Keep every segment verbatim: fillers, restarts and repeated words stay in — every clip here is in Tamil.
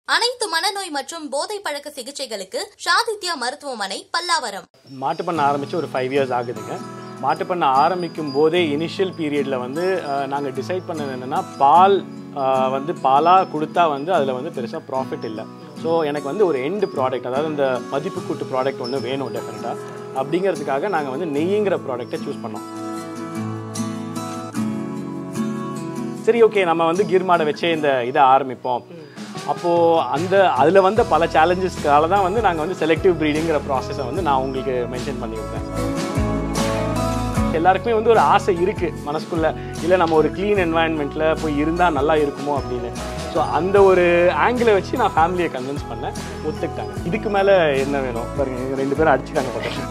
அனைத்து மனநோய் மற்றும் போதை பழக்க சிகிச்சைகளுக்கு ஷாதித்யா மருத்துவமனை பல்லாவரம். மாட்டு பண்ண ஆரம்பிச்சு ஒரு ஃபைவ் இயர்ஸ் ஆகுதுங்க. மாட்டு பண்ண ஆரம்பிக்கும் போதே இனிஷியல் பீரியடில் வந்து நாங்கள் டிசைட் பண்ணது என்னென்னா, பால் வந்து பாலாக கொடுத்தா வந்து அதில் வந்து பெருசாக ப்ராஃபிட் இல்லை. ஸோ எனக்கு வந்து ஒரு எண்டு ப்ராடக்ட், அதாவது இந்த மதிப்பு கூட்டு ப்ராடக்ட் ஒன்று வேணும் டெஃபினட்டாக. அப்படிங்கிறதுக்காக நாங்கள் வந்து நெய்ங்கிற ப்ராடக்டை சூஸ் பண்ணோம். சரி, ஓகே, நம்ம வந்து கீர் மாடை வச்சே இந்த இதை ஆரம்பிப்போம். அப்போது அந்த அதில் வந்த பல சேலஞ்சஸ்க்கால தான் வந்து நாங்கள் வந்து செலக்டிவ் ப்ரீடிங்கிற ப்ராசஸை வந்து நான் உங்களுக்கு மென்ஷன் பண்ணியிருக்கேன். எல்லாருக்குமே வந்து ஒரு ஆசை இருக்குது மனசுக்குள்ளே, இல்லை நம்ம ஒரு க்ளீன் என்வாயன்மெண்ட்டில் போய் இருந்தால் நல்லா இருக்குமோ அப்படின்னு. ஸோ அந்த ஒரு ஆங்கிளை வச்சு நான் ஃபேமிலியை கன்வின்ஸ் பண்ணேன், ஒத்துக்கிட்டாங்க. இதுக்கு மேலே என்ன வேணும் பாருங்க, ரெண்டு பேரும் அடிச்சுட்டாங்க பக்கத்தில்.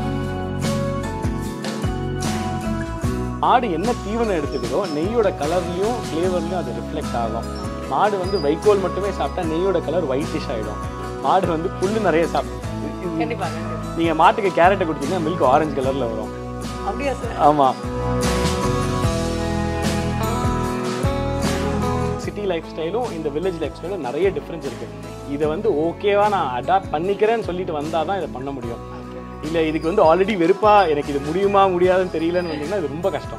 மாடு என்ன தீவனம் எடுத்துக்கிறதோ நெய்யோட கலர்லையும் ஃப்ளேவர்லையும் அது ரிஃப்ளெக்ட் ஆகும். மாடு வந்து வைக்கோல் மட்டுமே சாப்பிட்டா நெய்யோட கலர் ஒயிட்டிஷ் ஆகிடும். மாடு வந்து புல்லு நிறைய சாப்பிடும். நீங்கள் மாட்டுக்கு கேரட்டை கொடுத்தீங்கன்னா மில்க் ஆரஞ்சு கலரில் வரும். அப்படியா சார்? ஆமாம். சிட்டி லைஃப் ஸ்டைலும் இந்த வில்லேஜ் லைஃப் ஸ்டைலும் நிறைய டிஃப்ரென்ஸ் இருக்குது. இதை வந்து ஓகேவா நான் அடாப்ட் பண்ணிக்கிறேன்னு சொல்லிட்டு வந்தால் தான் இதை பண்ண முடியும். இல்லை இதுக்கு வந்து ஆல்ரெடி வெறுப்பா எனக்கு இது முடியுமா முடியாதுன்னு தெரியலன்னு வந்தீங்கன்னா இது ரொம்ப கஷ்டம்.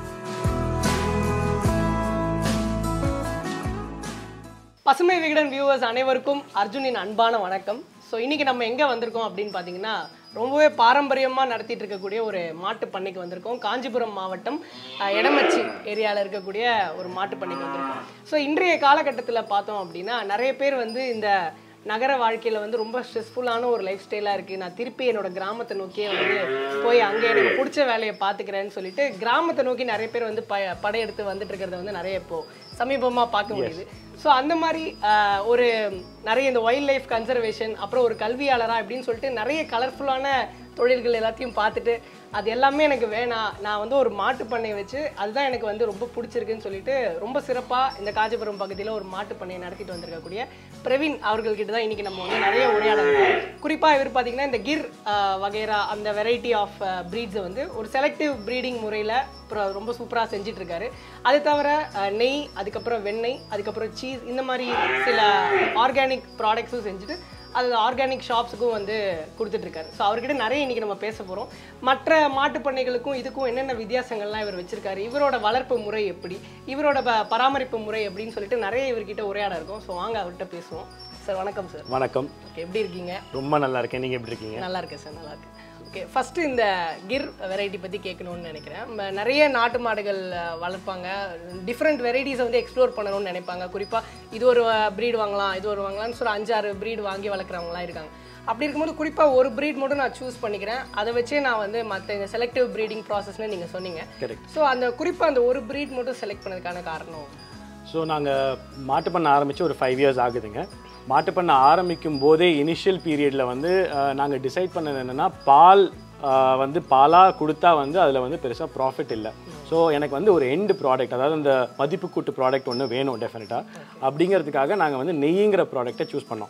பசுமை விகடன் வியூவர்ஸ் அனைவருக்கும் அர்ஜுனின் அன்பான வணக்கம். ஸோ இன்றைக்கி நம்ம எங்கே வந்திருக்கோம் அப்படின்னு பார்த்தீங்கன்னா, ரொம்பவே பாரம்பரியமாக நடத்திட்டு இருக்கக்கூடிய ஒரு மாட்டு பண்ணைக்கு வந்திருக்கோம். காஞ்சிபுரம் மாவட்டம் எடமச்சி ஏரியாவில் இருக்கக்கூடிய ஒரு மாட்டு பண்ணைக்கு வந்திருக்கோம். ஸோ இன்றைய காலகட்டத்தில் பார்த்தோம் அப்படின்னா, நிறைய பேர் வந்து இந்த நகர வாழ்க்கையில் வந்து ரொம்ப ஸ்ட்ரெஸ்ஃபுல்லான ஒரு லைஃப் ஸ்டைலாக இருக்குது, நான் திருப்பி என்னோட கிராமத்தை நோக்கியே வந்து போய் அங்கே எனக்கு பிடிச்ச வேலையை பார்த்துக்கிறேன்னு சொல்லிட்டு கிராமத்தை நோக்கி நிறைய பேர் வந்து ப படையெடுத்து வந்துட்டு இருக்கிறத வந்து நிறைய இப்போது சமீபமாக பார்க்க முடியுது. ஸோ அந்த மாதிரி ஒரு நிறைய இந்த வைல்ட் லைஃப் கன்சர்வேஷன், அப்புறம் ஒரு கல்வியாளராக அப்படின்னு சொல்லிட்டு நிறைய கலர்ஃபுல்லான தொழில்கள் எல்லாத்தையும் பார்த்துட்டு அது எல்லாமே எனக்கு வேணாம், நான் வந்து ஒரு மாட்டு பண்ணையை வச்சு அதுதான் எனக்கு வந்து ரொம்ப பிடிச்சிருக்குன்னு சொல்லிட்டு ரொம்ப சிறப்பாக இந்த காஞ்சிபுரம் பகுதியில் ஒரு மாட்டு பண்ணையை நடத்திட்டு வந்திருக்கக்கூடிய பிரவீன் அவர்கள்கிட்ட தான் இன்றைக்கி நம்ம வந்து நிறைய உரையாடலாம். குறிப்பாக இவர் பார்த்திங்கன்னா இந்த கிர் வகைரா அந்த வெரைட்டி ஆஃப் ப்ரீட்ஸை வந்து ஒரு செலக்டிவ் ப்ரீடிங் முறையில் ரொம்ப சூப்பராக செஞ்சிட்ருக்காரு. அது தவிர நெய், அதுக்கப்புறம் வெண்ணெய், அதுக்கப்புறம் சீஸ், இந்த மாதிரி சில ஆர்கானிக் ப்ராடக்ட்ஸும் செஞ்சுட்டு அது ஆர்கானிக் ஷாப்ஸுக்கும் வந்து கொடுத்துட்ருக்காரு. ஸோ அவர்கிட்ட நிறைய இன்றைக்கி நம்ம பேச போகிறோம். மற்ற மாட்டு பண்ணைகளுக்கும் இதுக்கும் என்னென்ன வித்தியாசங்கள்லாம் இவர் வச்சுருக்காரு, இவரோட வளர்ப்பு முறை எப்படி, இவரோட ப பராமரிப்பு முறை அப்படின்னு சொல்லிட்டு நிறைய இவர்கிட்ட உரையாட இருக்கும். ஸோ வாங்க அவர்கிட்ட பேசுவோம். சார் வணக்கம். சார் வணக்கம். ஓகே, எப்படி இருக்கீங்க? ரொம்ப நல்லா இருக்கேன், நீங்கள் எப்படி இருக்கீங்க? நல்லா இருக்கேன் சார், நல்லா இருக்கேன். ஓகே, ஃபஸ்ட்டு இந்த கிர் வெரைட்டி பற்றி கேட்கணும்னு நினைக்கிறேன். நிறைய நாட்டு மாடுகள் வளர்ப்பாங்க, டிஃப்ரெண்ட் வெரைட்டிஸை வந்து எக்ஸ்ப்ளோர் பண்ணணும்னு நினைப்பாங்க. குறிப்பாக இது ஒரு ப்ரீடு வாங்கலாம், இது ஒரு வாங்கலாம்னு சொல்லி அஞ்சாறு ப்ரீடு வாங்கி வளர்க்குறவங்களாம் இருக்காங்க. அப்படி இருக்கும்போது குறிப்பாக ஒரு ப்ரீட் மட்டும் நான் சூஸ் பண்ணிக்கிறேன், அதை வச்சே நான் வந்து மற்ற இந்த செலக்டிவ் ப்ரீடிங் ப்ராசஸ்ன்னு நீங்கள் சொன்னீங்க. ஸோ அந்த குறிப்பாக அந்த ஒரு ப்ரீட் மட்டும் செலக்ட் பண்ணதுக்கான காரணம்? ஸோ நாங்கள் மாட்டு பண்ண ஆரம்பித்து ஒரு ஃபைவ் இயர்ஸ் ஆகுதுங்க. மாட்டு பண்ண ஆரம்பிக்கும் போதே இனிஷியல் பீரியடில் வந்து நாங்கள் டிசைட் பண்ணது என்னென்னா, பால் வந்து பாலாக கொடுத்தா வந்து அதில் வந்து பெருசாக ப்ராஃபிட் இல்லை. ஸோ எனக்கு வந்து ஒரு எண்டு ப்ராடக்ட், அதாவது இந்த மதிப்பு கூட்டு ப்ராடக்ட் ஒன்று வேணும் டெஃபினட்டாக. அப்படிங்கிறதுக்காக நாங்கள் வந்து நெய்ங்கிற ப்ராடக்டை சூஸ் பண்ணோம்.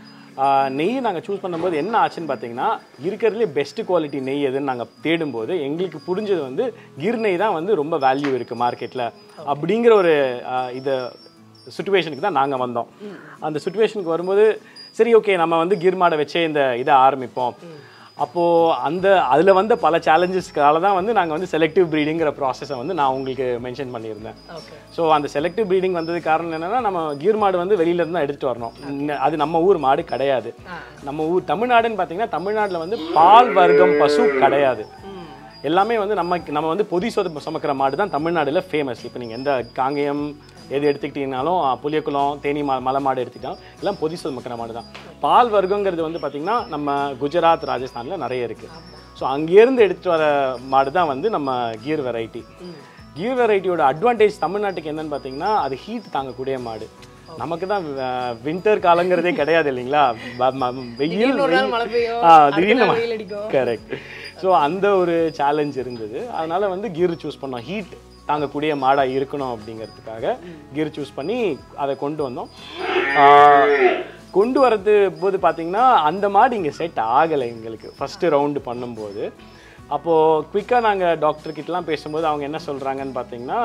நெய் நாங்கள் சூஸ் பண்ணும்போது என்ன ஆச்சுன்னு பார்த்தீங்கன்னா, இருக்கிறதுலே பெஸ்ட் குவாலிட்டி நெய் எதுன்னு நாங்கள் தேடும்போது எங்களுக்கு புரிஞ்சது வந்து கிர் நெய் தான் வந்து ரொம்ப வேல்யூ இருக்குது மார்க்கெட்டில் அப்படிங்கிற ஒரு இதை சுச்சுவேஷனுக்கு தான் நாங்கள் வந்தோம். அந்த சுச்சுவேஷனுக்கு வரும்போது சரி, ஓகே, நம்ம வந்து கீர் மாடை வச்சே இந்த இதை ஆரம்பிப்போம். அப்போது அந்த அதில் வந்த பல சேலஞ்சஸ்க்கால தான் வந்து நாங்கள் வந்து செலக்டிவ் ப்ரீடிங்கிற ப்ராசஸை வந்து நான் உங்களுக்கு மென்ஷன் பண்ணியிருந்தேன். ஸோ அந்த செலக்டிவ் ப்ரீடிங் வந்தது காரணம் என்னென்னா, நம்ம கீர் மாடு வந்து வெளியிலேருந்து தான் எடுத்துகிட்டு வரணும். அது நம்ம ஊர் மாடு கிடையாது. நம்ம ஊர் தமிழ்நாடுன்னு பார்த்தீங்கன்னா, தமிழ்நாட்டில் வந்து பால் வர்க்கம் பசு கிடையாது. எல்லாமே வந்து நம்ம நம்ம வந்து பொதி சொத சுமக்கிற மாடு தான் தமிழ்நாட்டில் ஃபேமஸ். இப்போ நீங்கள் எந்த காங்கேயம் எது எடுத்துக்கிட்டிங்கனாலும், புளியக்குளம், தேனி மா மலை மாடு எடுத்துக்கிட்டாலும் எல்லாம் பொதி சுமக்கிற மாடு தான். பால் வர்க்கங்கிறது வந்து பார்த்திங்கன்னா நம்ம குஜராத், ராஜஸ்தானில் நிறைய இருக்குது. ஸோ அங்கேருந்து எடுத்துகிட்டு வர மாடு தான் வந்து நம்ம கீர் வெரைட்டி. கீர் வெரைட்டியோட அட்வான்டேஜ் தமிழ்நாட்டுக்கு என்னென்னு பார்த்தீங்கன்னா, அது ஹீட் தாங்கக்கூடிய மாடு. நமக்கு தான் வின்டர் காலங்கிறதே கிடையாது இல்லைங்களா, வெயில் திடீர்னு கரெக்ட். ஸோ அந்த ஒரு சேலஞ்ச் இருந்தது. அதனால் வந்து கீர் சூஸ் பண்ணோம். ஹீட் தாங்கக்கூடிய மாடாக இருக்கணும் அப்படிங்கிறதுக்காக கீர் சூஸ் பண்ணி அதை கொண்டு வந்தோம். கொண்டு வரது போது பார்த்திங்கன்னா, அந்த மாடு இங்கே செட் ஆகலை எங்களுக்கு ஃபஸ்ட்டு ரவுண்டு பண்ணும்போது. அப்போது குயிக்காக நாங்கள் டாக்டர்கிட்டலாம் பேசும்போது அவங்க என்ன சொல்கிறாங்கன்னு பார்த்தீங்கன்னா,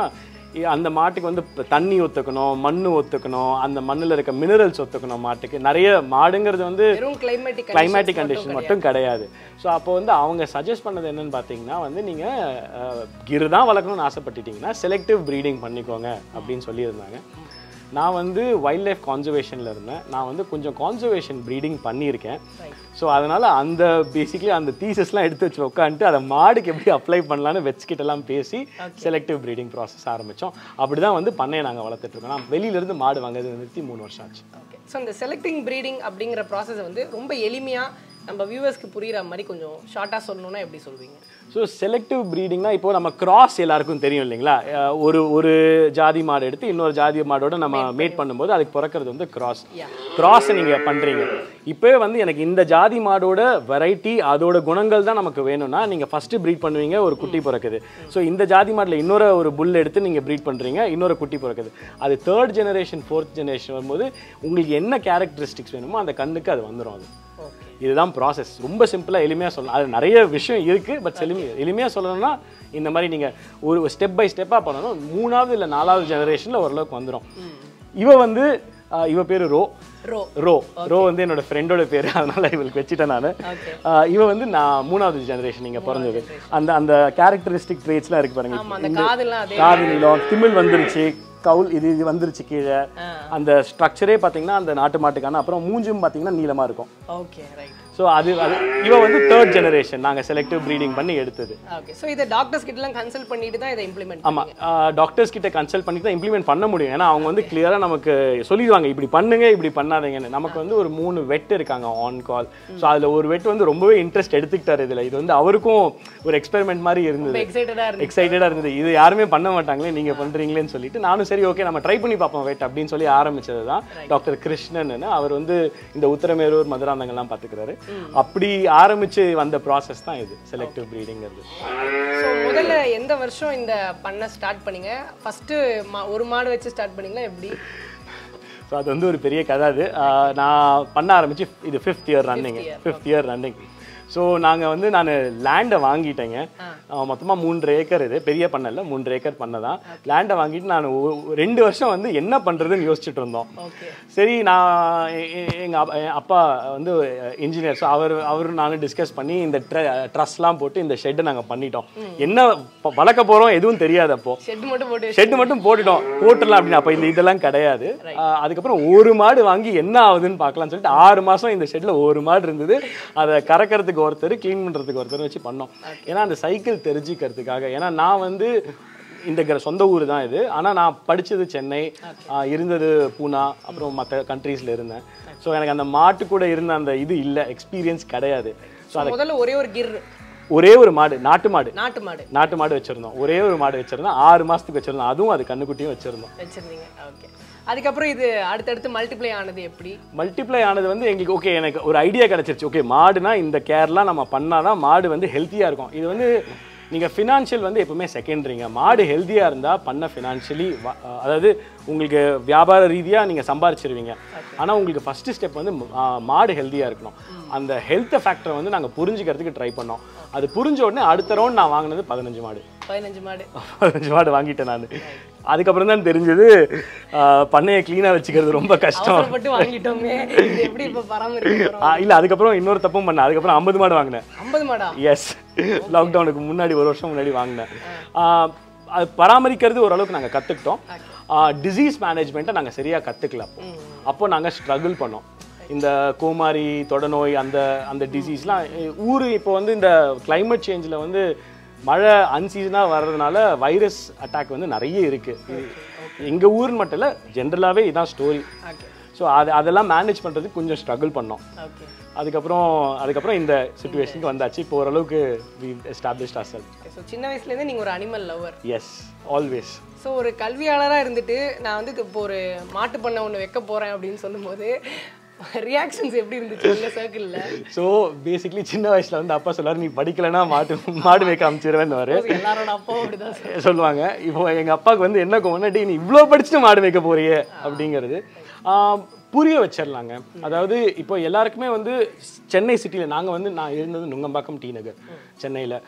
அந்த மாட்டுக்கு வந்து தண்ணி ஒத்துக்கணும், மண் ஒத்துக்கணும், அந்த மண்ணில் இருக்க மினரல்ஸ் ஒத்துக்கணும் மாட்டுக்கு. நிறைய மாடுங்கிறது வந்து கிளைமேட்டிக் கண்டிஷன் மட்டும் கிடையாது. ஸோ அப்போ வந்து அவங்க சஜஸ்ட் பண்ணது என்னன்னு பார்த்தீங்கன்னா வந்து நீங்கள் கிர் தான் வளர்க்கணும்னு ஆசைப்பட்டுட்டீங்கன்னா செலக்டிவ் ப்ரீடிங் பண்ணிக்கோங்க அப்படின்னு சொல்லியிருந்தாங்க. நான் வந்து வைல்ட் லைஃப் கான்சர்வேஷனில் இருந்தேன். நான் வந்து கொஞ்சம் கான்சர்வேஷன் ப்ரீடிங் பண்ணியிருக்கேன். ஸோ அதனால் அந்த பேசிக்லி அந்த தீசஸ்லாம் எடுத்து வச்சு உட்காந்துட்டு அதை மாடுக்கு எப்படி அப்ளை பண்ணலான்னு வெச்சுக்கிட்டெல்லாம் பேசி செலக்டிவ் ப்ரீடிங் ப்ராசஸ் ஆரம்பித்தோம். அப்படி தான் வந்து பண்ணையை நாங்கள் வளர்த்துட்ருக்கோம். நான் வெளியிலேருந்து மாடு வாங்குறது நிறுத்தி மூணு வருஷம் ஆச்சு. ஓகே. ஸோ இந்த செலக்டிங் ப்ரீடிங் அப்படிங்கிற ப்ராசஸ் வந்து ரொம்ப எளிமையாக நம்ம வியூவர்ஸ்க்கு புரிகிற மாதிரி கொஞ்சம் ஷார்ட்டாக சொல்லணும்னா எப்படி சொல்வீங்க? ஸோ செலக்டிவ் ப்ரீடிங்னா இப்போது நம்ம கிராஸ் எல்லாருக்கும் தெரியும் இல்லைங்களா? ஒரு ஒரு ஜாதி மாடு எடுத்து இன்னொரு ஜாதி மாடோட நம்ம மேட் பண்ணும்போது அதுக்கு பிறக்கிறது வந்து கிராஸ். கிராஸை நீங்கள் பண்ணுறீங்க. இப்போவே வந்து எனக்கு இந்த ஜாதி மாடோட வெரைட்டி அதோட குணங்கள் தான் நமக்கு வேணும்னா நீங்கள் ஃபஸ்ட்டு ப்ரீட் பண்ணுவீங்க, ஒரு குட்டி பிறக்குது. ஸோ இந்த ஜாதி மாடில் இன்னொரு ஒரு புல் எடுத்து நீங்கள் ப்ரீட் பண்ணுறீங்க, இன்னொரு குட்டி பிறக்குது. அது தேர்ட் ஜெனரேஷன் ஃபோர்த் ஜெனரேஷன் வரும்போது உங்களுக்கு என்ன கேரக்டரிஸ்டிக்ஸ் வேணுமோ அந்த கண்ணுக்கு அது வந்துடும். அது இதுதான் ப்ராசஸ். ரொம்ப சிம்பிளாக எளிமையாக சொல்லலாம். அது நிறைய விஷயம் இருக்குது. பட் எளிமை எளிமையாக சொல்லணும்னா இந்த மாதிரி நீங்கள் ஒரு ஸ்டெப் பை ஸ்டெப்பாக பண்ணணும். மூணாவது இல்லை நாலாவது ஜெனரேஷனில் ஓரளவுக்கு வந்துடும். இவ வந்து இவ பேர் ரோ ரோ ரோ வந்து என்னோட ஃப்ரெண்டோட பேர், அதனால இவளுக்கு வச்சுட்டேன் நான். இவ வந்து நான் மூணாவது ஜெனரேஷன் இங்கே பிறந்தது. அந்த அந்த கேரக்டரிஸ்டிக் ட்ரேட்ஸ்லாம் இருக்கு பாருங்க. காது நீளம், திமிழ் வந்துருச்சு, கவுல் இது இது வந்துருச்சு கீழே. அந்த ஸ்ட்ரக்சரே பார்த்தீங்கன்னா அந்த நாட்டு மாட்டுக்கான. அப்புறம் மூஞ்சும் பார்த்தீங்கன்னா நீளமாக இருக்கும். Okay, right. ஸோ அது அது இவ வந்து தேர்ட் ஜெனரேஷன் நாங்கள் செலக்டிவ் ப்ரீடிங் பண்ணி எடுத்தது. ஓகே. ஸோ இதை டாக்டர்ஸ் கிட்டலாம் கன்சல்ட் பண்ணிட்டு தான் இதை இம்ப்ளிமெண்ட் ஆமாம், டாக்டர்ஸ் கிட்ட கன்சல்ட் பண்ணிட்டு தான் இம்ப்ளிமெண்ட் பண்ண முடியும். ஏன்னா அவங்க வந்து கிளியராக நமக்கு சொல்லிடுவாங்க இப்படி பண்ணுங்க இப்படி பண்ணாதீங்கன்னு. நமக்கு வந்து ஒரு மூணு வெட் இருக்காங்க ஆன் கால். ஸோ அதில் ஒரு வெட் வந்து ரொம்பவே இன்ட்ரெஸ்ட் எடுத்துக்கிட்டாரு இதில். இது வந்து அவருக்கும் ஒரு எக்ஸ்பெரிமெண்ட் மாதிரி இருந்தது, எக்ஸைட்டடாக இருந்தது. இது யாருமே பண்ண மாட்டாங்களே நீங்கள் பண்ணுறீங்களேன்னு சொல்லிட்டு நானும் சரி ஓகே நம்ம ட்ரை பண்ணி பார்ப்போம் வெட் அப்படின்னு சொல்லி ஆரம்பிச்சது தான் டாக்டர் கிருஷ்ணன். அவர் வந்து இந்த உத்தரமேரூர் மதுராந்தகம்லாம் பார்த்துக்கிறாரு. அப்படி ஆரம்பிச்சு வந்த ப்ராசஸ் தான் இது செலக்டிவ் ப்ரீடிங்கிறது. ஸோ முதல்ல எந்த வருஷம் இந்த பண்ண ஸ்டார்ட் பண்ணீங்க? ஃபர்ஸ்ட் ஒரு மாடு வச்சு ஸ்டார்ட் பண்ணீங்களா எப்படி? ஸோ அது வந்து ஒரு பெரிய கதை. அது நான் பண்ண ஆரம்பிச்சு இது fifth year running fifth year running so நாங்கள் வந்து நான் லேண்டை வாங்கிட்டேங்க. மொத்தமாக மூன்று ஏக்கர், இது பெரிய பண்ணல, மூன்று ஏக்கர் பண்ணதான். லேண்டை வாங்கிட்டு நான் ரெண்டு வருஷம் வந்து என்ன பண்ணுறதுன்னு யோசிச்சுட்டு இருந்தோம். சரி, நான் எங்கள் அப்பா வந்து இன்ஜினியர். ஸோ அவர் அவர் நானும் டிஸ்கஸ் பண்ணி இந்த ட்ரஸ்லாம் போட்டு இந்த ஷெட்டை நாங்கள் பண்ணிட்டோம். என்ன வளர்க்க போகிறோம் எதுவும் தெரியாது. அப்போ ஷெட் மட்டும் போட்டு ஷெட்டு மட்டும் போட்டுட்டோம் போட்டுடலாம் அப்படின்னு. அப்போ இந்த இதெல்லாம் கிடையாது. அதுக்கப்புறம் ஒரு மாடு வாங்கி என்ன ஆகுதுன்னு பார்க்கலாம்னு சொல்லிட்டு ஆறு மாதம் இந்த ஷெட்டில் ஒரு மாடு இருந்தது. அதை கறக்கிறதுக்கு ஒருத்தர், கிளீன் பண்றதுக்கு ஒருத்தர் வச்சு பண்ணோம். ஏன்னா அந்த சைக்கிள் தெரிஞ்சுக்கிறதுக்காக. ஏன்னா நான் வந்து இந்த சொந்த ஊர் தான் இது. ஆனால் நான் படித்தது சென்னை, இருந்தது பூனா, அப்புறம் மற்ற கண்ட்ரீஸில் இருந்தேன். ஸோ எனக்கு அந்த மாட்டு கூட இருந்த அந்த இது இல்லை, எக்ஸ்பீரியன்ஸ் கிடையாது. ஸோ முதல்ல ஒரே ஒரு கிர் ஒரே ஒரு மாடு, நாட்டு மாடு நாட்டு மாடு நாட்டு மாடு வச்சிருந்தோம். ஒரே ஒரு மாடு வச்சிருந்தோம். ஆறு மாசத்துக்கு வச்சிருந்தோம். அதுவும் அது கண்ணுக்குட்டியும் வச்சிருந்தோம் வச்சிருந்தீங்க. ஓகே. அதுக்கப்புறம் இது அடுத்தடுத்து மல்டிப்ளை ஆனது எப்படி? மல்டிப்ளை ஆனது வந்து எங்களுக்கு ஓகே எனக்கு ஒரு ஐடியா கிடைச்சிருச்சு. ஓகே, மாடுனா இந்த கேர்லாம் நம்ம பண்ணாதான் மாடு வந்து ஹெல்த்தியாக இருக்கும். இது வந்து நீங்கள் ஃபினான்ஷியல் வந்து எப்பவுமே செகண்டரிங்க. மாடு ஹெல்த்தியாக இருந்தால் பண்ண ஃபினான்ஷியலி, அதாவது உங்களுக்கு வியாபார ரீதியாக நீங்கள் சம்பாரிச்சிருவீங்க. ஆனால் உங்களுக்கு ஃபஸ்ட்டு ஸ்டெப் வந்து மாடு ஹெல்த்தியாக இருக்கணும். அந்த ஹெல்த் ஃபேக்டரை வந்து நாங்கள் புரிஞ்சுக்கிறதுக்கு ட்ரை பண்ணோம். அது புரிஞ்ச உடனே அடுத்த ரவுண்ட் நான் வாங்கினது பதினஞ்சு மாடு பதினஞ்சு மாடு பதினஞ்சு மாடு வாங்கிட்டேன் நான். அதுக்கப்புறம் தான் தெரிஞ்சது பண்ணையை கிளீனாக வச்சுக்கிறது ரொம்ப கஷ்டம். இல்லை, அதுக்கப்புறம் இன்னொரு தப்பும் பண்ணேன். அதுக்கப்புறம் ஐம்பது மாடு வாங்கினேன். ஐம்பது மாடா? எஸ், லாக்டவுனுக்கு முன்னாடி ஒரு வருஷம் முன்னாடி வாங்கினேன். அது பராமரிக்கிறது ஓரளவுக்கு நாங்கள் கற்றுக்கிட்டோம். டிசீஸ் மேனேஜ்மெண்ட்டை நாங்கள் சரியாக கற்றுக்கல. அப்போ அப்போ நாங்கள் ஸ்ட்ரகிள் பண்ணோம். இந்த கோமாரி, தொடநோய், அந்த அந்த டிசீஸ்லாம் ஊர் இப்போ வந்து இந்த கிளைமேட் சேஞ்சில் வந்து மழை அன்சீசனாக வர்றதுனால வைரஸ் அட்டாக் வந்து நிறைய இருக்குது. எங்கள் ஊர்னு மட்டும் இல்லை, ஜென்ரலாகவே இதுதான் ஸ்டோரி. ஸோ அது அதெல்லாம் மேனேஜ் பண்ணுறதுக்கு கொஞ்சம் ஸ்ட்ரகிள் பண்ணோம். அதுக்கப்புறம் அதுக்கப்புறம் இந்த சிச்சுவேஷனுக்கு வந்தாச்சு. இப்போ ஓரளவுக்கு வி எஸ்டாப்ளிஷ்ட் ourselves. ஸோ சின்ன வயசுலேருந்து நீங்கள் ஒரு animal lover? Yes, always. So ஒரு கல்வியாளராக இருந்துட்டு நான் வந்து இப்போ ஒரு மாட்டு பண்ணை ஒன்று வைக்க போகிறேன் அப்படின்னு சொல்லும்போது ரியாக்ஷன்ஸ் எப்படி இருந்துச்சு உங்க சர்க்கிள்ல? ஸோ பேசிக்லி சின்ன வயசுல வந்து அப்பா சொல்லுவாரு, நீ படிக்கலைன்னா மாட்டு மாடு மேய்க்க அமைச்சிருவேன்னு எல்லாரோட அப்பாவும் அப்படிதான் சொல்லுவாங்க. இப்போ எங்க அப்பாவுக்கு வந்து என்ன கோவம்னா, நீ இவ்வளோ படிச்சுட்டு மாடு மேய்க்க போறியே அப்படிங்கிறது. புரிய வச்சிடலாங்க. அதாவது இப்போ எல்லாருக்குமே வந்து சென்னை சிட்டியில், நாங்கள் வந்து நான் இருந்தது நுங்கம்பாக்கம் டி நகர் சென்னையில்.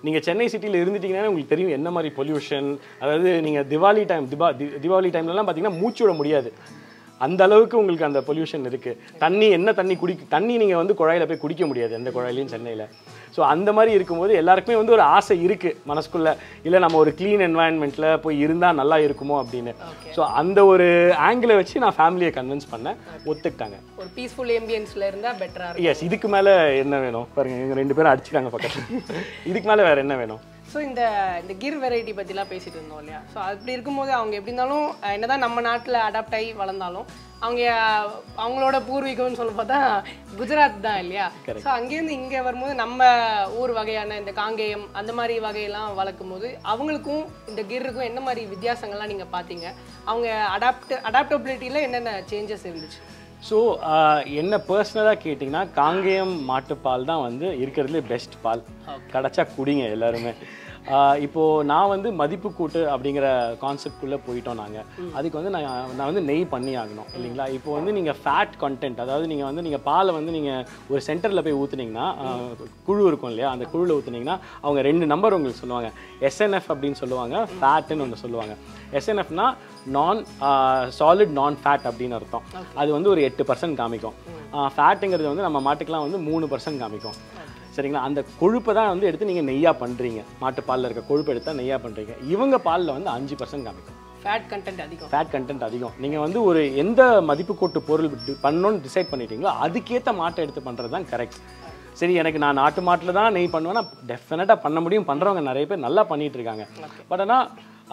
நீங்கள் சென்னை சிட்டியில் இருந்துட்டீங்கன்னா உங்களுக்கு தெரியும் என்ன மாதிரி பொல்யூஷன். அதாவது நீங்கள் திவாலி டைம் திபா திவாலி டைம்லலாம் பார்த்தீங்கன்னா மூச்சு விட முடியாது, அந்த அளவுக்கு உங்களுக்கு அந்த பொல்யூஷன் இருக்குது. தண்ணி என்ன தண்ணி குடி தண்ணி நீங்கள் வந்து குழாயில் போய் குடிக்க முடியாது எந்த குழாயிலையும் சென்னையில். ஸோ அந்த மாதிரி இருக்கும்போது எல்லாருக்குமே வந்து ஒரு ஆசை இருக்குது மனசுக்குள்ளே, இல்லை நம்ம ஒரு க்ளீன் என்வாயன்மெண்ட்டில் போய் இருந்தால் நல்லா இருக்குமோ அப்படின்னு. ஸோ அந்த ஒரு ஆங்கிளை வச்சு நான் ஃபேமிலியை கன்வின்ஸ் பண்ணேன், ஒத்துக்கிட்டாங்க. ஒரு பீஸ்ஃபுல் ஆம்பியன்ஸில் இருந்தால் பெட்டராக. எஸ், இதுக்கு மேலே என்ன வேணும் பாருங்கள், எங்கள் ரெண்டு பேரும் அடிச்சுக்காங்க பக்கத்தில். இதுக்கு மேலே வேறு என்ன வேணும்? ஸோ இந்த இந்த கிர் வெரைட்டி பற்றிலாம் பேசிகிட்டு இருந்தோம் இல்லையா? ஸோ அப்படி இருக்கும்போது அவங்க எப்படி இருந்தாலும் என்னதான் நம்ம நாட்டில் அடாப்ட் ஆகி வளர்ந்தாலும் அவங்க அவங்களோட பூர்வீகம்னு சொல்ல பார்த்தா குஜராத் தான் இல்லையா? ஸோ அங்கேருந்து இங்கே வரும்போது நம்ம ஊர் வகையான இந்த காங்கேயம் அந்த மாதிரி வகையெல்லாம் வளர்க்கும் போது அவங்களுக்கும் இந்த கிர்ருக்கும் என்ன மாதிரி வித்தியாசங்கள்லாம் நீங்கள் பார்த்தீங்க? அவங்க அடாப்ட் அடாப்டபிலிட்டியில் என்னென்ன சேஞ்சஸ் இருந்துச்சு? ஸோ என்ன பர்சனலாக கேட்டிங்கன்னா காங்கேயம் மாட்டுப்பால் தான் வந்து இருக்கிறதுலே பெஸ்ட் பால், கிடச்சா குடிங்க எல்லாருமே. இப்போது நான் வந்து மதிப்பு கூட்டு அப்படிங்கிற கான்செப்ட்குள்ளே போயிட்டோம் நாங்கள். அதுக்கு வந்து நான் நான் வந்து நெய் பண்ணி ஆகணும் இல்லைங்களா? இப்போ வந்து நீங்கள் ஃபேட் கண்டென்ட், அதாவது நீங்கள் வந்து நீங்கள் பாலை வந்து நீங்கள் ஒரு சென்டரில் போய் ஊற்றுனீங்கன்னா குழு இருக்கும் இல்லையா, அந்த குழுவில் ஊற்றுனீங்கன்னா அவங்க ரெண்டு நம்பர் உங்களுக்கு சொல்லுவாங்க. எஸ்என்எஃப் அப்படின்னு சொல்லுவாங்க, ஃபேட்டுன்னு ஒன்று சொல்லுவாங்க. எஸ்என்எஃப்னா நான் சாலிட் நான் ஃபேட் அப்படின்னு அர்த்தம். அது வந்து ஒரு எட்டு பர்சன்ட் காமிக்கும். ஃபேட்டுங்கிறது வந்து நம்ம மாட்டுக்கெலாம் வந்து மூணு பர்சன்ட் காமிக்கும் சரிங்களா? அந்த கொழுப்பை தான் வந்து எடுத்து நீங்கள் நெய்யாக பண்ணுறீங்க, மாட்டுப்பாலில் இருக்க கொழுப்பு எடுத்தால் நெய்யாக பண்ணுறீங்க. இவங்க பாலில் வந்து அஞ்சு பர்சன்ட் காமிக்கும். ஃபேட் கண்டென்ட் அதிகம். ஃபேட் கண்டென்ட் அதிகம். நீங்கள் வந்து ஒரு எந்த மதிப்பு கூட்டு பொருள் பண்ணணும்னு டிசைட் பண்ணிட்டீங்களோ அதுக்கேற்ற மாட்டை எடுத்து பண்ணுறது தான் கரெக்ட். சரி, எனக்கு நான் நாட்டு மாட்டில் தான் நெய் பண்ணுவேன்னா டெஃபினட்டாக பண்ண முடியும், பண்ணுறவங்க நிறைய பேர் நல்லா பண்ணிகிட்டு இருக்காங்க. பட் ஆனால்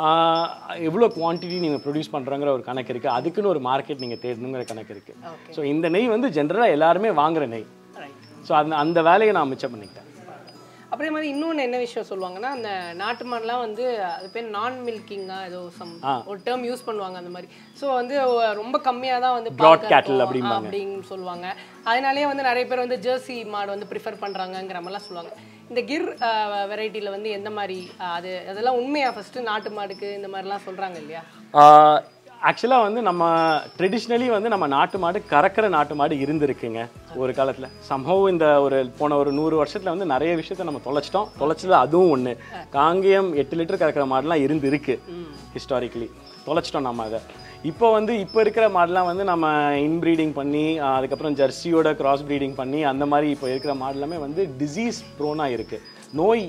எவ்வளோ குவான்டிட்டி நீங்கள் ப்ரொடியூஸ் பண்ணுறங்கிற ஒரு கணக்கு இருக்குது, அதுக்குன்னு ஒரு மார்க்கெட் நீங்கள் தேடணுங்கிற கணக்கு இருக்குது. ஸோ இந்த நெய் வந்து ஜென்ரலாக எல்லாருமே வாங்குகிற நெய். ஸோ அந்த அந்த வேலையை நான் மிச்சம் பண்ணிக்கிட்டேன். அப்படியே மாதிரி இன்னொன்று என்ன விஷயம் சொல்லுவாங்கன்னா, அந்த நாட்டு மாடெலாம் வந்து அது பேர் நான் மில்கிங்காக ஏதோ சம் ஒரு டேர்ம் யூஸ் பண்ணுவாங்க அந்த மாதிரி. ஸோ வந்து ரொம்ப கம்மியாக தான் வந்து ப்ராட் கேட்டில் அப்படின்னு சொல்லுவாங்க. அதனாலேயே வந்து நிறைய பேர் வந்து ஜெர்சி மாடு வந்து ப்ரிஃபர் பண்ணுறாங்கங்கிற மாதிரிலாம் சொல்லுவாங்க. இந்த கிர் வெரைட்டியில் வந்து எந்த மாதிரி அது அதெல்லாம் உண்மையாக ஃபஸ்ட்டு நாட்டு மாடுக்கு இந்த மாதிரிலாம் சொல்கிறாங்க இல்லையா? ஆக்சுவலாக வந்து நம்ம ட்ரெடிஷ்னலி வந்து நம்ம நாட்டு மாடு கறக்கிற நாட்டு மாடு இருந்திருக்குங்க ஒரு காலத்தில். சம்பவம் இந்த ஒரு போன ஒரு நூறு வருஷத்தில் வந்து நிறைய விஷயத்த நம்ம தொலைச்சிட்டோம். தொலைச்சது அதுவும் ஒன்று. காங்கேயம் எட்டு லிட்டர் கறக்கிற மாடுலாம் இருந்து இருக்கு ஹிஸ்டாரிக்கலி, தொலைச்சிட்டோம் நம்ம அதை. இப்போ வந்து இப்போ இருக்கிற மாடெலாம் வந்து நம்ம இன்ப்ரீடிங் பண்ணி அதுக்கப்புறம் ஜெர்சியோட கிராஸ் ப்ரீடிங் பண்ணி அந்த மாதிரி இப்போ இருக்கிற மாடெல்லாமே வந்து டிசீஸ் ப்ரோனாக இருக்குது. நோய்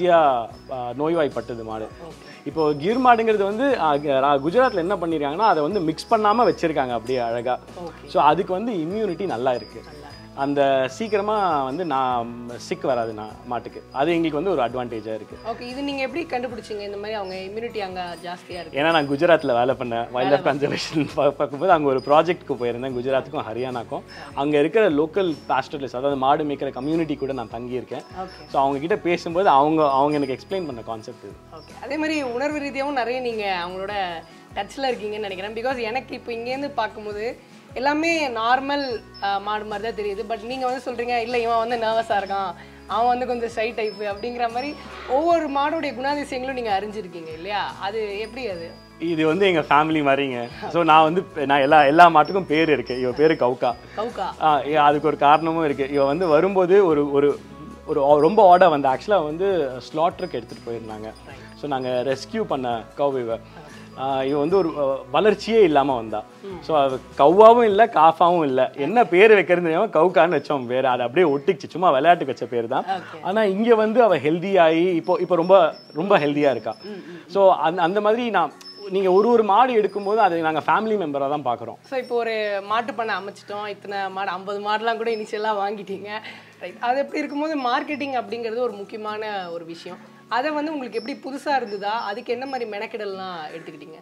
ஈஸியாக நோய்வாய்ப்பட்டது மாடு. இப்போ கிர் மாடுங்கிறது வந்து குஜராத்தில் என்ன பண்ணியிருக்காங்கன்னா அதை வந்து மிக்ஸ் பண்ணாமல் வச்சுருக்காங்க அப்படியே அழகாக. ஸோ அதுக்கு வந்து இம்யூனிட்டி நல்லா இருக்குது, அந்த சீக்கிரமாக வந்து நான் சிக் வராது நான் மாட்டுக்கு. அது எங்களுக்கு வந்து ஒரு அட்வான்டேஜாக இருக்குது. ஓகே, இது நீங்கள் எப்படி கண்டுபிடிச்சிங்க இந்த மாதிரி அவங்க இம்யூனிட்டி அங்கே ஜாஸ்தியாக இருக்குது? ஏன்னா நான் குஜராத்தில் வேலை பண்ணேன், வைல்ட் லைஃப் கன்சர்வேஷன் பார்க்கும்போது அங்கே ஒரு ப்ராஜெக்ட்டுக்கு போயிருந்தேன், குஜராத்துக்கும் ஹரியானாக்கும். அங்கே இருக்கிற லோக்கல் பாஸ்டர்லிஸ்ட், அதாவது மாடு மேய்க்கிற கம்யூனிட்டி கூட நான் தங்கியிருக்கேன். ஸோ அவங்ககிட்ட பேசும்போது அவங்க அவங்க எனக்கு எக்ஸ்பிளைன் பண்ண கான்செப்ட் இது. ஓகே, அதே மாதிரி உணர்வு ரீதியாகவும் நிறைய நீங்கள் அவங்களோட டச்சில் இருக்கீங்கன்னு நினைக்கிறேன். பிகாஸ் எனக்கு இப்போ இங்கேருந்து பார்க்கும்போது எல்லாமே நார்மல் மாடு மாதிரி தான் தெரியுது. பட் நீங்கள் வந்து சொல்கிறீங்க இல்லை இவன் வந்து நர்வஸாக இருக்கான், அவன் வந்து கொஞ்சம் ஷை டைப்பு அப்படிங்கிற மாதிரி ஒவ்வொரு மாடோடைய குணாதிசயங்களும் நீங்கள் அறிஞ்சிருக்கீங்க இல்லையா? அது எப்படி? அது இது வந்து எங்கள் ஃபேமிலி மாதிரிங்க. ஸோ நான் வந்து நான் எல்லா எல்லா மாட்டுக்கும் பேர் இருக்குது. இவன் பேர் கவுக்கா. கவுக்கா ஆ அதுக்கு ஒரு காரணமும் இருக்குது. இவன் வந்து வரும்போது ஒரு ஒரு ஒரு ரொம்ப ஆர்டர் வந்து ஆக்சுவலாக வந்து ஸ்லாட்டருக்கு எடுத்துகிட்டு போயிருந்தாங்க. ஸோ நாங்கள் ரெஸ்கியூ பண்ண கவ் இவ இவன் வந்து ஒரு வளர்ச்சியே இல்லாமல் வந்தா. ஸோ அது கவ்வாவும் இல்லை காஃபாவும் இல்லை, என்ன பேர் வைக்கிறது தெரியாமல் கவுக்கான்னு வச்சோம் பேர். அது அப்படியே ஒட்டிச்சு, சும்மா விளையாட்டுக்கு வச்ச பேர் தான். ஆனால் இங்கே வந்து அவள் ஹெல்த்தியாகி இப்போ இப்போ ரொம்ப ரொம்ப ஹெல்த்தியாக இருக்கா. ஸோ அந்த அந்த மாதிரி நான் நீங்கள் ஒரு ஒரு மாடு எடுக்கும்போது அதை நாங்கள் ஃபேமிலி மெம்பராக தான் பார்க்குறோம். ஸோ இப்போ ஒரு மாட்டு பண்ணை அமைச்சிட்டோம், இத்தனை மாடு ஐம்பது மாடுலாம் கூட இனிஷியலாக வாங்கிட்டீங்க, ரைட்? அது எப்படி இருக்கும்போது மார்க்கெட்டிங் அப்படிங்கிறது ஒரு முக்கியமான ஒரு விஷயம். அதை வந்து உங்களுக்கு எப்படி புதுசாக இருந்ததா? அதுக்கு என்ன மாதிரி மெனக்கெடல்லாம் எடுத்துக்கிட்டீங்க?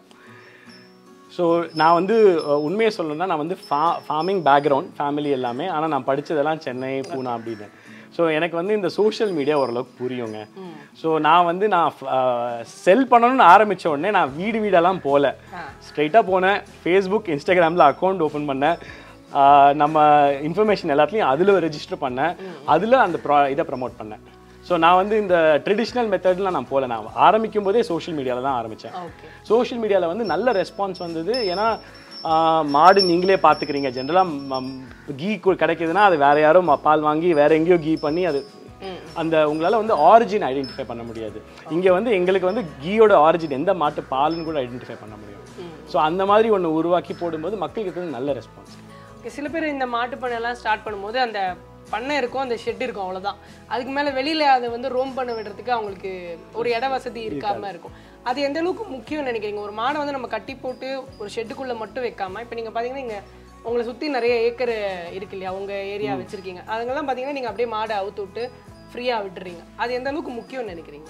ஸோ நான் வந்து உண்மையை சொல்லணும்னா நான் வந்து ஃபா ஃபார்மிங் பேக்ரவுண்ட் ஃபேமிலி எல்லாமே. ஆனால் நான் படித்ததெல்லாம் சென்னை பூனா அப்படின்னு. ஸோ எனக்கு வந்து இந்த சோஷியல் மீடியா ஓரளவுக்கு புரியுங்க. ஸோ நான் வந்து நான் செல் பண்ணணும்னு ஆரம்பித்த உடனே நான் வீடு வீடெல்லாம் போகல, ஸ்ட்ரைட்டாக போனேன், ஃபேஸ்புக் இன்ஸ்டாகிராமில் அக்கௌண்ட் ஓப்பன் பண்ணேன், நம்ம இன்ஃபர்மேஷன் எல்லாத்துலேயும் அதில் ரெஜிஸ்டர் பண்ணேன், அதில் அந்த ப்ரா இதை ப்ரமோட் பண்ணேன். ஸோ நான் வந்து இந்த ட்ரெடிஷ்னல் மெத்தட்லாம் நான் போகல, நான் ஆரம்பிக்கும் போதே சோஷியல் மீடியாவில் தான் ஆரம்பித்தேன். சோஷியல் மீடியாவில் வந்து நல்ல ரெஸ்பான்ஸ் வந்தது. ஏன்னா மாடு நீங்களே பார்த்துக்கிறீங்க, ஜென்ரலாக கீ கிடைக்கிதுன்னா அது வேறு யாரும் பால் வாங்கி வேறு எங்கேயோ கீ பண்ணி அது அந்த உங்களால் வந்து ஆரிஜின் ஐடென்டிஃபை பண்ண முடியாது. இங்கே வந்து எங்களுக்கு வந்து கீயோட ஆரிஜின் எந்த மாட்டு பால்னு கூட ஐடென்டிஃபை பண்ண முடியும். ஸோ அந்த மாதிரி ஒன்று உருவாக்கி போடும்போது மக்களுக்கு வந்து நல்ல ரெஸ்பான்ஸ். சில பேர் இந்த மாட்டு பண்ணையெல்லாம் ஸ்டார்ட் பண்ணும்போது அந்த பண்ணை இருக்கும், அந்த ஷெட் இருக்கும், அவ்வளோதான். அதுக்கு மேலே வெளியில் அதை வந்து ரோம் பண்ண விடுறதுக்கு அவங்களுக்கு ஒரு இட வசதி இருக்காம இருக்கும். அது எந்த அளவுக்கு முக்கியம் நினைக்கிறீங்க? ஒரு மாடை வந்து நம்ம கட்டி போட்டு ஒரு ஷெட்டுக்குள்ளே மட்டும் வைக்காம, இப்போ நீங்கள் பார்த்தீங்கன்னா இங்கே உங்களை சுற்றி நிறைய ஏக்கர் இருக்கு இல்லையா, உங்கள் ஏரியா வச்சுருக்கீங்க, அதுங்கெல்லாம் பார்த்தீங்கன்னா நீங்கள் அப்படியே மாடை அவுத்து விட்டு ஃப்ரீயாக விட்டுறீங்க. அது எந்த அளவுக்கு முக்கியம்னு நினைக்கிறீங்க?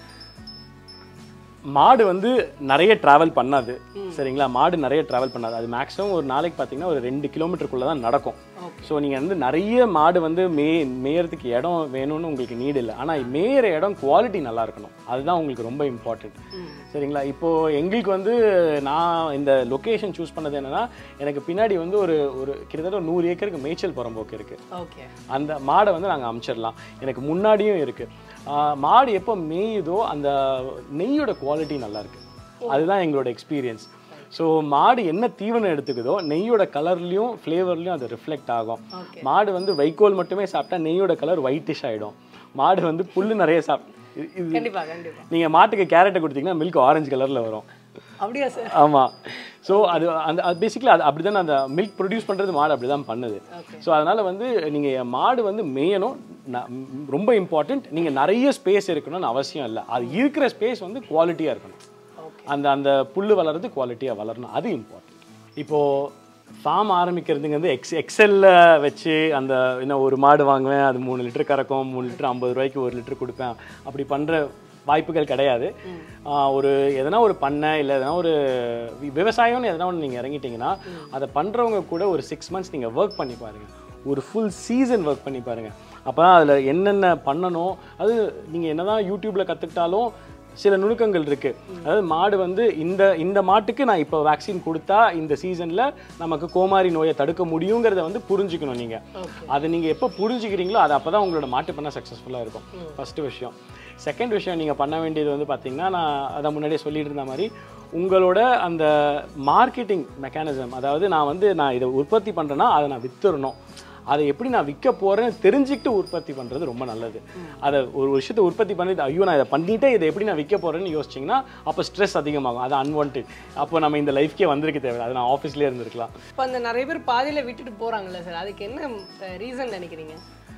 மாடு வந்து நிறைய ட்ராவல் பண்ணாது, சரிங்களா? மாடு நிறைய ட்ராவல் பண்ணாது. அது மேக்ஸிமம் ஒரு நாளைக்கு பார்த்தீங்கன்னா ஒரு ரெண்டு கிலோமீட்டருக்குள்ளே தான் நடக்கும். ஸோ நீங்கள் வந்து நிறைய மாடு வந்து மே மேயறதுக்கு இடம் வேணும்னு உங்களுக்கு நீடு இல்லை. ஆனால் மேயிற இடம் குவாலிட்டி நல்லா இருக்கணும், அதுதான் உங்களுக்கு ரொம்ப இம்பார்ட்டன்ட், சரிங்களா? இப்போது எங்களுக்கு வந்து நான் இந்த லொக்கேஷன் சூஸ் பண்ணது என்னென்னா, எனக்கு பின்னாடி வந்து ஒரு ஒரு கிட்டத்தட்ட ஒரு நூறு ஏக்கருக்கு மேய்ச்சல் புறம்போக்கு இருக்குது. அந்த மாடை வந்து நாங்கள் அமைச்சிடலாம். எனக்கு முன்னாடியும் இருக்குது. மாடு எப்போ மேயுதோ அந்த நெய்யோட குவாலிட்டி நல்லாயிருக்கு, அதுதான் எங்களோட எக்ஸ்பீரியன்ஸ். ஸோ மாடு என்ன தீவனம் எடுத்துக்குதோ நெய்யோட கலர்லையும் ஃப்ளேவர்லையும் அது ரிஃப்ளெக்ட் ஆகும். மாடு வந்து வைக்கோல் மட்டுமே சாப்பிட்டா நெய்யோட கலர் ஒயிட்டிஷ் ஆகிடும். மாடு வந்து புல் நிறைய சாப்பிட்டு, நீங்கள் மாட்டுக்கு கேரட்டை கொடுத்தீங்கன்னா மில்க் ஆரஞ்சு கலரில் வரும். அப்படியா சார்? ஆமாம். ஸோ அது அந்த பேசிக்கலி அது அப்படி தானே, அந்த மில்க் ப்ரொடியூஸ் பண்ணுறது மாடு அப்படி தான் பண்ணுது. ஸோ அதனால் வந்து நீங்கள் மாடு வந்து மேயணும், ரொம்ப இம்பார்ட்டண்ட். நீங்கள் நிறைய ஸ்பேஸ் இருக்கணும்னு அவசியம் இல்லை, அது இருக்கிற ஸ்பேஸ் வந்து குவாலிட்டியாக இருக்கணும். அந்த அந்த புல் வளர்றது குவாலிட்டியாக வளரணும், அது இம்பார்ட்டன்ட். இப்போது ஃபார்ம் ஆரம்பிக்கிறதுங்க வந்து எக்ஸ் எக்ஸலில் வச்சு அந்த இன்னும் ஒரு மாடு வாங்குவேன், அது மூணு லிட்டர் கறக்கும், மூணு லிட்டர் ஐம்பது ரூபாய்க்கு ஒரு லிட்டர் கொடுப்பேன், அப்படி பண்ணுற வாய்ப்புகள் கிடையாது. ஒரு எதனா ஒரு பண்ணை இல்லை எதனா ஒரு விவசாயம்னு எதனா ஒன்று நீங்கள் இறங்கிட்டீங்கன்னா அதை பண்ணுறவங்க கூட ஒரு சிக்ஸ் மந்த்ஸ் நீங்கள் ஒர்க் பண்ணி பாருங்கள், ஒரு ஃபுல் சீசன் ஒர்க் பண்ணி பாருங்கள். அப்போ தான் அதில் என்னென்ன பண்ணணும், அது நீங்கள் என்ன தான் யூடியூப்பில் கற்றுக்கிட்டாலும் சில நுணுக்கங்கள் இருக்குது. அதாவது மாடு வந்து இந்த இந்த மாட்டுக்கு நான் இப்போ வேக்சின் கொடுத்தா இந்த சீசனில் நமக்கு கோமாரி நோயை தடுக்க முடியுங்கிறத வந்து புரிஞ்சுக்கணும். நீங்கள் அதை நீங்கள் எப்போ புரிஞ்சுக்கிறீங்களோ அது அப்போ தான் உங்களோட மாட்டு பண்ண சக்ஸஸ்ஃபுல்லாக இருக்கும். ஃபஸ்ட்டு விஷயம். செகண்ட் விஷயம், நீங்கள் பண்ண வேண்டியது வந்து பார்த்திங்கன்னா, நான் அதை முன்னாடியே சொல்லிட்டு இருந்த மாதிரி உங்களோட அந்த மார்க்கெட்டிங் மெக்கானிசம், அதாவது நான் வந்து நான் இதை உற்பத்தி பண்ணுறேன்னா அதை நான் வித்துடணும், அதை எப்படி நான் விற்க போகிறேன்னு தெரிஞ்சுக்கிட்டு உற்பத்தி பண்ணுறது ரொம்ப நல்லது. அதை ஒரு விஷயத்தை உற்பத்தி பண்ணிட்டு ஐயோ நான் இதை பண்ணிவிட்டு இதை எப்படி நான் விற்க போகிறேன்னு யோசிச்சிங்கன்னா அப்போ ஸ்ட்ரெஸ் அதிகமாகும், அது அன்வான்ட். அப்போ நம்ம இந்த லைஃப்கே வந்திருக்க தேவை, அது நான் ஆஃபீஸ்லேயே இருந்திருக்கலாம். இப்போ அந்த நிறைய பேர் பாதியில் விட்டுட்டு போகிறாங்கல்ல சார், அதுக்கு என்ன ரீசன் நினைக்கிறீங்க?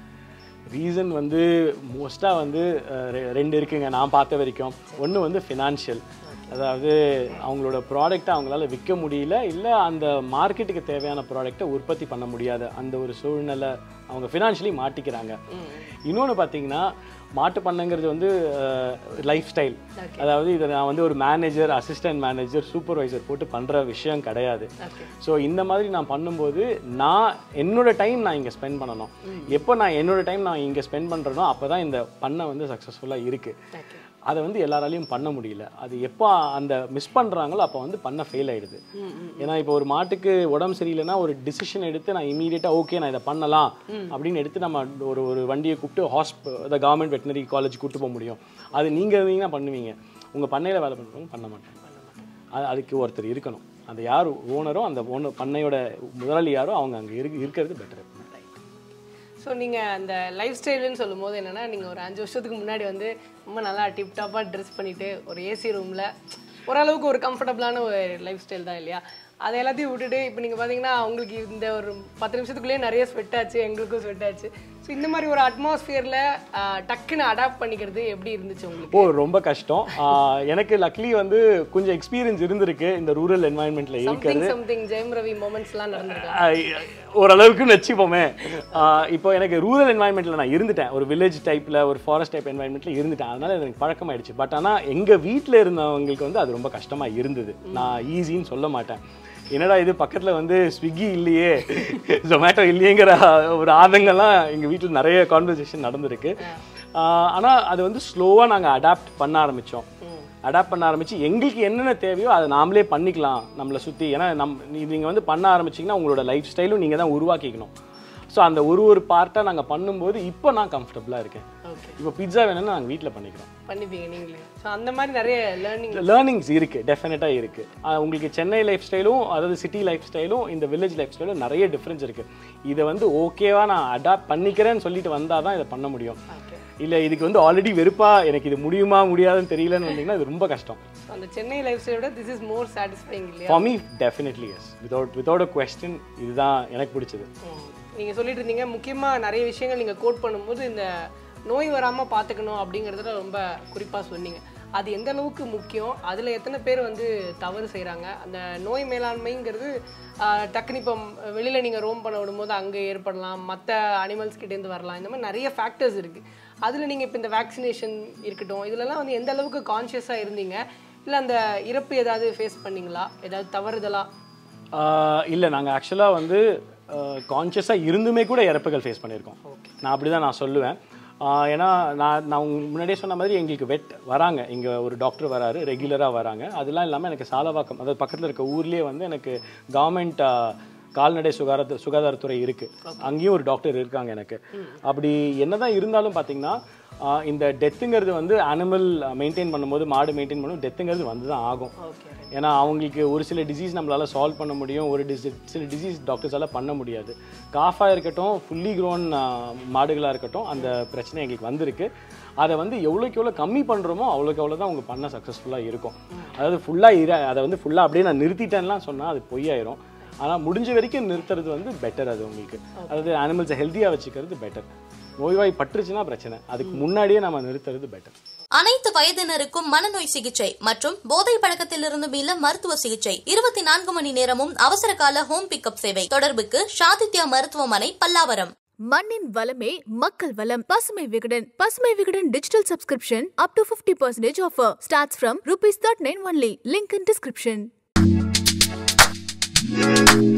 ரீசன் வந்து மோஸ்ட்டாக வந்து ரெண்டு இருக்குங்க நான் பார்த்த வரைக்கும். ஒன்று வந்து ஃபினான்ஷியல், அதாவது அவங்களோட ப்ராடக்டை அவங்களால விற்க முடியல, இல்லை அந்த மார்க்கெட்டுக்கு தேவையான ப்ராடக்டை உற்பத்தி பண்ண முடியாத அந்த ஒரு சூழ்நிலை, அவங்க ஃபினான்ஷியலி மாட்டிக்கிறாங்க. இன்னொன்று பார்த்தீங்கன்னா மாட்டு பண்ணைங்கிறது வந்து லைஃப் ஸ்டைல், அதாவது இதை நான் வந்து ஒரு மேனேஜர், அசிஸ்டன்ட் மேனேஜர், சூப்பர்வைசர் போட்டு பண்ணுற விஷயம் கிடையாது. ஸோ இந்த மாதிரி நான் பண்ணும்போது நான் என்னோட டைம் நான் இங்கே ஸ்பெண்ட் பண்ணணும். எப்போ நான் என்னோட டைம் நான் இங்கே ஸ்பெண்ட் பண்ணுறேனோ அப்போ தான் இந்த பண்ணை வந்து சக்ஸஸ்ஃபுல்லாக இருக்குது. அதை வந்து எல்லாராலையும் பண்ண முடியல. அது எப்போ அந்த மிஸ் பண்ணுறாங்களோ அப்போ வந்து பண்ண ஃபெயில் ஆகிடுது. ஏன்னா இப்போ ஒரு மாட்டுக்கு உடம்பு சரியில்லைன்னா ஒரு டிசிஷன் எடுத்து நான் இமீடியட்டாக ஓகே நான் இதை பண்ணலாம் அப்படின்னு எடுத்து நம்ம ஒரு ஒரு வண்டியை கூப்பிட்டு ஹாஸ்ப இந்த கவர்மெண்ட் வெட்டினரி காலேஜ் கூப்பிட்டு போக முடியும். அது நீங்கள் இருந்தீங்கன்னா பண்ணுவீங்க, உங்கள் பண்ணையில் வேலை பண்ணுறவங்க பண்ண மாட்டாங்க. அது அதுக்கு ஒருத்தர் இருக்கணும். அந்த யார் ஓனரோ அந்த ஓனர் பண்ணையோட முதலாளி யாரோ அவங்க அங்கே இரு இருக்கிறது பெட்டர். ஸோ நீங்கள் அந்த லைஃப் ஸ்டைலுன்னு சொல்லும் போது என்னென்னா, நீங்கள் ஒரு அஞ்சு வருஷத்துக்கு முன்னாடி வந்து ரொம்ப நல்லா டிப்டாப்பாக ட்ரெஸ் பண்ணிவிட்டு ஒரு ஏசி ரூமில் ஓரளவுக்கு ஒரு கம்ஃபர்டபுளான ஒரு லைஃப் ஸ்டைல் தான் இல்லையா? அதை எல்லாத்தையும் விட்டுட்டு இப்போ நீங்கள் பார்த்தீங்கன்னா உங்களுக்கு இந்த ஒரு பத்து நிமிஷத்துக்குள்ளேயே நிறைய ஸ்வெட் ஆச்சு, எங்களுக்கும் ஸ்வெட் ஆச்சு. ஸோ இந்த மாதிரி ஒரு அட்மாஸ்ஃபியரில் டக்குன்னு அடாப்ட் பண்ணிக்கிறது எப்படி இருந்துச்சு உங்களுக்கு? ஓ ரொம்ப கஷ்டம். எனக்கு லக்லி வந்து கொஞ்சம் எக்ஸ்பீரியன்ஸ் இருந்திருக்கு இந்த ரூரல் என்வாயன்மெண்ட்டில் இருக்கிறது. சம்திங் ஜெயம் ரவி மொமெண்ட்ஸ்லாம் நடந்திருக்கு ஓரளவுக்குன்னு வச்சுப்போமே. இப்போ எனக்கு ரூரல் என்வாயன்மெண்ட்டில் நான் இருந்துட்டேன், ஒரு வில்லேஜ் டைப்பில் ஒரு ஃபாரஸ்ட் டைப் என்வாயன்மெண்ட்டில் இருந்துட்டேன், அதனால் எனக்கு பழக்கமாயிடுச்சு. பட் ஆனால் எங்கள் வீட்டில் இருந்தவங்களுக்கு வந்து அது ரொம்ப கஷ்டமாக இருந்தது. நான் ஈஸின்னு சொல்ல மாட்டேன். என்னடா இது பக்கத்தில் வந்து ஸ்விக்கி இல்லையே, ஜொமேட்டோ இல்லையேங்கிற ஒரு ஆதங்கெல்லாம் எங்கள் வீட்டில் நிறைய கான்வர்சேஷன் நடந்திருக்கு. ஆனால் அது வந்து ஸ்லோவாக நாங்கள் அடாப்ட் பண்ண ஆரம்பித்தோம். அடாப்ட் பண்ண ஆரம்பித்து எங்களுக்கு என்னென்ன தேவையோ அதை நாமளே பண்ணிக்கலாம் நம்மளை சுற்றி. ஏன்னா நம் நீங்கள் வந்து பண்ண ஆரம்பிச்சிங்கன்னா உங்களோட லைஃப் ஸ்டைலும் நீங்கள் தான் உருவாக்கிக்கணும். ஸோ அந்த ஒரு ஒரு பார்ட்டாக நாங்கள் பண்ணும்போது இப்போ நான் கம்ஃபர்டபுளாக இருக்கேன். ஓகே, இப்போ பிட்ஸா வேணும்னா நாங்கள் வீட்டில் பண்ணிக்கிறோம். பண்ணிப்பீங்க நீங்களே. ஸோ அந்த மாதிரி நிறைய லேர்னிங் லேர்னிங்ஸ் இருக்குது, டெஃபினட்டாக இருக்குது. உங்களுக்கு சென்னை லைஃப் ஸ்டைலும் அதாவது சிட்டி லைஃப் ஸ்டைலும் இந்த வில்லேஜ் லைஃப் ஸ்டைலும் நிறைய டிஃப்ரென்ஸ் இருக்குது. இதை வந்து ஓகேவா நான் அடாப்ட் பண்ணிக்கிறேன்னு சொல்லிட்டு வந்தால் தான் இதை பண்ண முடியும். இல்லை இதுக்கு வந்து ஆல்ரெடி வெறுப்பா எனக்கு இது முடியுமா முடியாதுன்னு தெரியலன்னு வந்தீங்கன்னா இது ரொம்ப கஷ்டம். அந்த சென்னை லைஃப் ஸ்டைலோட திஸ் இஸ் மோர் சாட்டிஸ்ஃபைங் இல்லையா? For me definitely yes. Without without a question இதுதான் எனக்கு பிடிச்சது. நீங்கள் சொல்லிட்டு இருந்தீங்க முக்கியமாக நிறைய விஷயங்கள் நீங்கள் கோட் பண்ணும்போது இந்த நோய் வராமல் பார்த்துக்கணும் அப்படிங்கிறதுல ரொம்ப குறிப்பாக சொன்னீங்க. அது எந்த அளவுக்கு முக்கியம், அதில் எத்தனை பேர் வந்து தவறு செய்கிறாங்க, அந்த நோய் மேலாண்மைங்கிறது டக்குனு இப்போ வெளியில் நீங்கள் ரோம் பண்ண விடும்போது அங்கே ஏற்படலாம், மற்ற அனிமல்ஸ் கிட்டேருந்து வரலாம், இந்த மாதிரி நிறைய ஃபேக்டர்ஸ் இருக்குது. அதில் நீங்கள் இப்போ இந்த வேக்சினேஷன் இருக்கட்டும் இதிலெல்லாம் வந்து எந்த அளவுக்கு கான்ஷியஸாக இருந்தீங்க, இல்லை அந்த இறப்பு ஏதாவது ஃபேஸ் பண்ணிங்களா, ஏதாவது தவறுதலா? இல்லை, நாங்கள் ஆக்சுவலாக வந்து கான்ஷியஸாக இருந்துமே கூட இறப்புகள் ஃபேஸ் பண்ணியிருக்கோம். நான் அப்படி தான் நான் சொல்லுவேன். ஏன்னா நான் நான் உங்களுக்கு முன்னாடியே சொன்ன மாதிரி எங்களுக்கு வெட் வராங்க, இங்கே ஒரு டாக்டர் வராரு, ரெகுலராக வராங்க. அதெல்லாம் இல்லாமல் எனக்கு சாலவாக்கம் அதாவது பக்கத்தில் இருக்க ஊர்லேயே வந்து எனக்கு கவர்மெண்ட் கால்நடை சுகாதார சுகாதாரத்துறை இருக்குது, அங்கேயும் ஒரு டாக்டர் இருக்காங்க எனக்கு. அப்படி என்ன தான் இருந்தாலும் பார்த்தீங்கன்னா இந்த டெத்துங்கிறது வந்து அனிமல் மெயின்டைன் பண்ணும்போது, மாடு மெயின்டைன் பண்ணும்போது டெத்துங்கிறது வந்து தான் ஆகும். ஏன்னா அவங்களுக்கு ஒரு சில டிசீஸ் நம்மளால் சால்வ் பண்ண முடியும், ஒரு டிசி சில டிசீஸ் டாக்டர்ஸால் பண்ண முடியாது. காஃபாக இருக்கட்டும், ஃபுல்லி க்ரோன் மாடுகளாக இருக்கட்டும், அந்த பிரச்சனை எங்களுக்கு வந்திருக்கு. அதை வந்து எவ்வளோக்கு எவ்வளோ கம்மி பண்ணுறோமோ அவ்வளோக்கு அவ்வளோ தான் அவங்க பண்ண சக்ஸஸ்ஃபுல்லாக இருக்கும். அதாவது ஃபுல்லாக இர அதை வந்து ஃபுல்லாக அப்படியே நான் நிறுத்திட்டேன்லாம் சொன்னால் அது பொய்யாயிரும். ஆனால் முடிஞ்ச வரைக்கும் நிறுத்துறது வந்து பெட்டர். அது உங்களுக்கு அதாவது அனிமல்ஸை ஹெல்த்தியாக வச்சுக்கிறது பெட்டர். நோய்வாய் பற்றுச்சுன்னா பிரச்சனை, அதுக்கு முன்னாடியே நம்ம நிறுத்துறது பெட்டர். அனைத்து வயதினருக்கும் மனநோய் சிகிச்சை மற்றும் போதை பழக்கத்திலிருந்து மீள மருத்துவ சிகிச்சை இருபத்தி நான்கு மணி நேரமும் அவசர கால ஹோம் பிக்கப் சேவை. தொடர்புக்கு சாதித்யா மருத்துவமனை, பல்லாவரம். மண்ணின் வளமே மக்கள் வளம். பசுமை விகடன். பசுமை Vikatan digital subscription up to fifty percent offer starts from rupees thirty-nine only. Link in description.